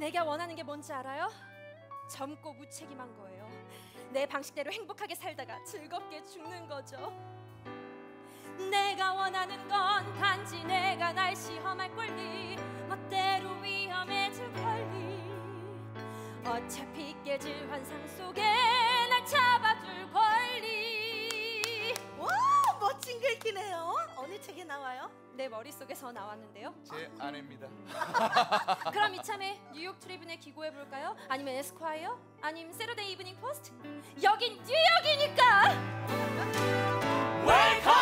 내가 원하는 게 뭔지 알아요? 젊고 무책임한 거예요. 내 방식대로 행복하게 살다가 즐겁게 죽는 거죠. 내가 원하는 건 단지 내가 날 시험할 권리, 멋대로 위험해질 권리, 어차피 깨질 환상 속에 날 잡아줄 권리. 와, 멋진 글귀네요. 어느 책에 나와요? 내 머릿속에서 나왔는데요. 제 아내입니다. 그럼 이참에 뉴욕 트리뷴에 기고해볼까요? 아니면 에스콰이어? 아니면 세러데이 이브닝 포스트? 여긴 뉴욕이니까! 웰컴!